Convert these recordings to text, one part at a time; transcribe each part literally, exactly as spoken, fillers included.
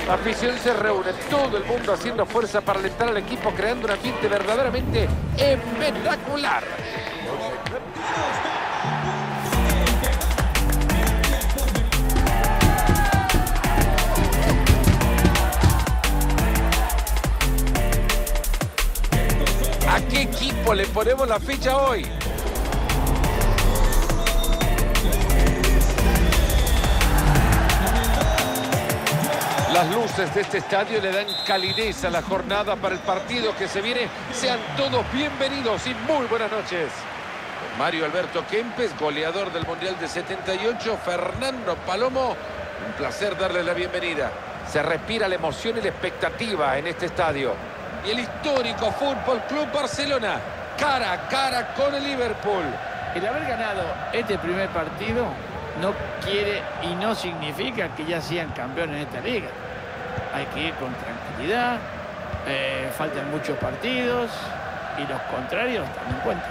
La afición se reúne, todo el mundo haciendo fuerza para alentar al equipo, creando un ambiente verdaderamente espectacular. ¿A qué equipo le ponemos la ficha hoy? Las luces de este estadio le dan calidez a la jornada para el partido que se viene. Sean todos bienvenidos y muy buenas noches. Mario Alberto Kempes, goleador del Mundial de setenta y ocho. Fernando Palomo, un placer darle la bienvenida. Se respira la emoción y la expectativa en este estadio. Y el histórico Fútbol Club Barcelona, cara a cara con el Liverpool. El haber ganado este primer partido no quiere y no significa que ya sean campeones en esta liga. Hay que ir con tranquilidad, eh, faltan muchos partidos y los contrarios también cuentan.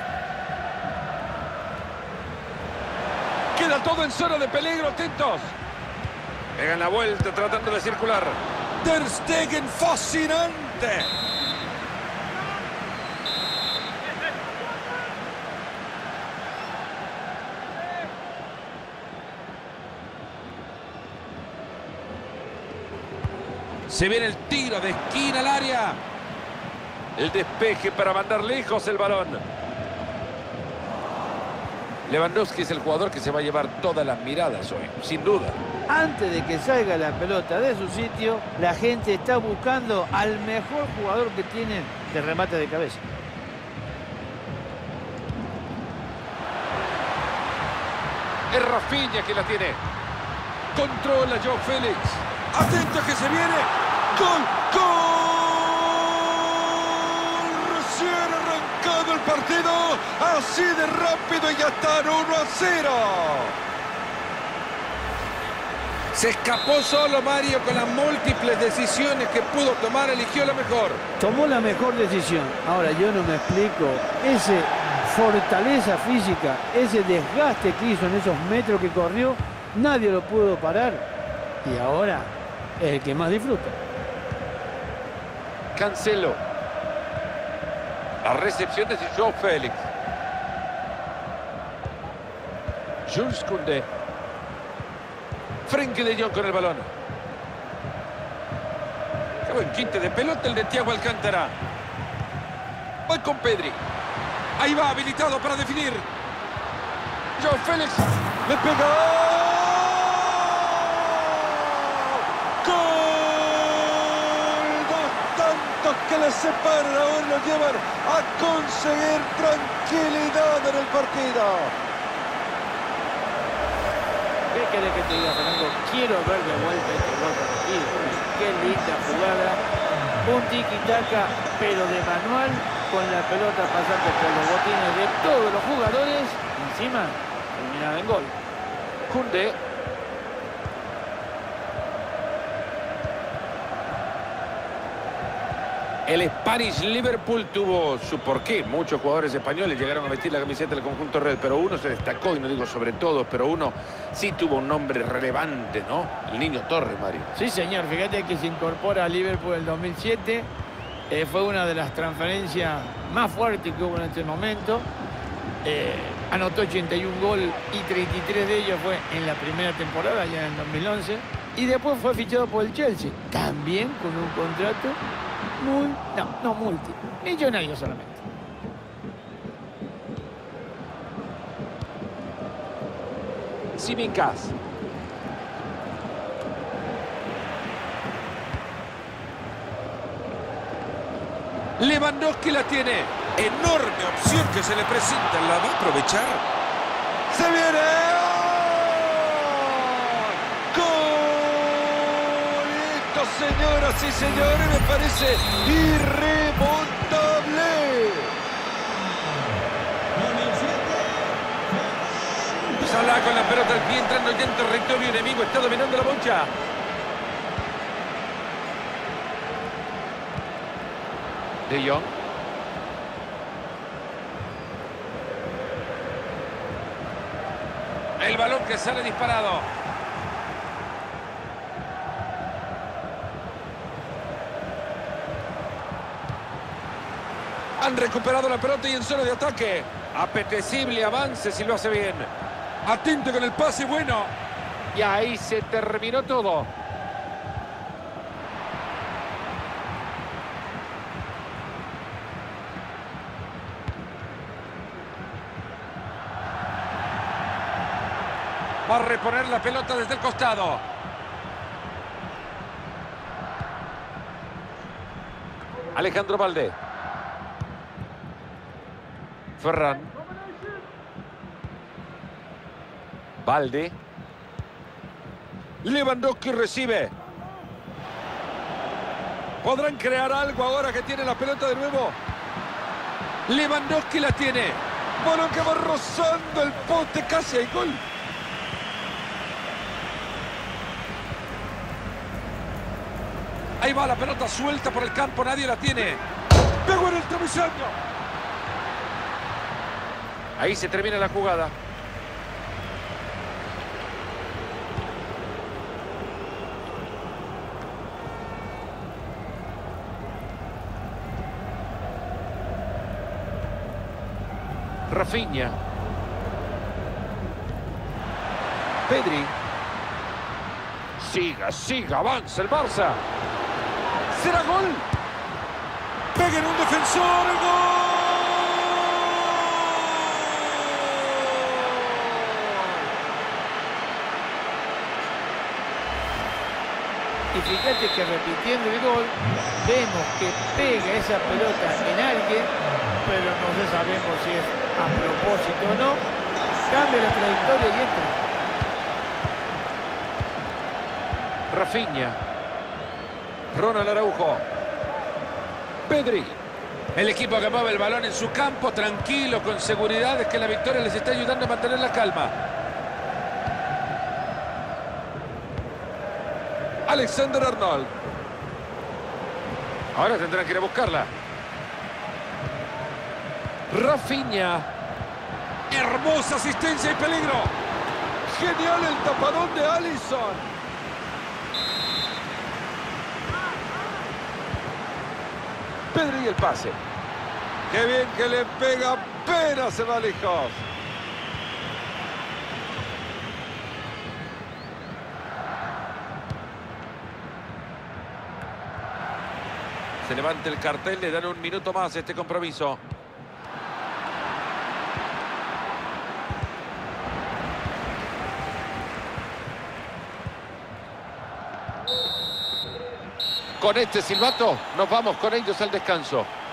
Queda todo en zona de peligro, atentos. Pegan la vuelta tratando de circular. Ter Stegen, fascinante. Se viene el tiro de esquina al área. El despeje para mandar lejos el balón. Lewandowski es el jugador que se va a llevar todas las miradas hoy, sin duda. Antes de que salga la pelota de su sitio, la gente está buscando al mejor jugador que tienen de remate de cabeza. Es Rafinha que la tiene. Controla Joao Félix. Atento que se viene. ¡Gol! ¡Gol! Recién arrancado el partido. Así de rápido y ya están uno a cero. Se escapó solo Mario con las múltiples decisiones que pudo tomar. Eligió la mejor. Tomó la mejor decisión. Ahora yo no me explico. Ese fortaleza física, ese desgaste que hizo en esos metros que corrió, nadie lo pudo parar. Y ahora es el que más disfruta. Cancelo. La recepción de Joao Félix. Jules Koundé. Frenkie de Jong con el balón. Qué buen quinte de pelota el de Thiago Alcántara. Voy con Pedri. Ahí va, habilitado para definir. Joao Félix. Le pegó. Que les separan, ahora lo llevan a conseguir tranquilidad en el partido. ¿Qué querés que te diga, Fernando? Quiero ver de vuelta este gol repetido. Qué linda jugada. Un tiki-taka, pero de manual, con la pelota pasando por los botines de todos los jugadores. Encima, terminada en gol. Koundé. El Spanish Liverpool tuvo su porqué. Muchos jugadores españoles llegaron a vestir la camiseta del conjunto red, pero uno se destacó, y no digo sobre todos, pero uno sí tuvo un nombre relevante, ¿no? El Niño Torres, Mario. Sí, señor. Fíjate que se incorpora a Liverpool en el dos mil siete. Eh, fue una de las transferencias más fuertes que hubo en este momento. Eh, anotó ochenta y un gol y treinta y tres de ellos fue en la primera temporada, ya en el dos mil once. Y después fue fichado por el Chelsea, también con un contrato muy, no, no multi, millonario solamente. Tsimikas. Lewandowski la tiene. Enorme opción que se le presenta. ¿La va a aprovechar? ¡Se viene! Señoras y señores, me parece irremontable. Salah con la pelota al pie, entrando ya en territorio enemigo, está dominando la bocha. De Jong. El balón que sale disparado. Han recuperado la pelota y en zona de ataque. Apetecible avance si lo hace bien. Atento con el pase, bueno. Y ahí se terminó todo. Va a reponer la pelota desde el costado. Alejandro Balde. Ferran. Balde. Lewandowski recibe. ¿Podrán crear algo ahora que tiene la pelota de nuevo? Lewandowski la tiene. Balón que va rozando el poste, casi hay gol. Ahí va la pelota suelta por el campo, nadie la tiene. Pegó en el travesaño. Ahí se termina la jugada. Rafinha. Pedri. Siga, siga, avanza el Barça. ¿Será gol? Pega en un defensor, el gol. Y fíjate que repitiendo el gol, vemos que pega esa pelota en alguien, pero no sé, sabemos si es a propósito o no. Cambia la trayectoria y entra. Rafinha. Ronald Araujo. Pedri. El equipo que mueve el balón en su campo, tranquilo, con seguridad, es que la victoria les está ayudando a mantener la calma. Alexander Arnold. Ahora tendrán que ir a buscarla. Rafinha. Hermosa asistencia y peligro. Genial el tapadón de Alisson. Pedri y el pase. Qué bien que le pega, apenas se va lejos. Se levanta el cartel, le dan un minuto más a este compromiso. Con este silbato nos vamos con ellos al descanso.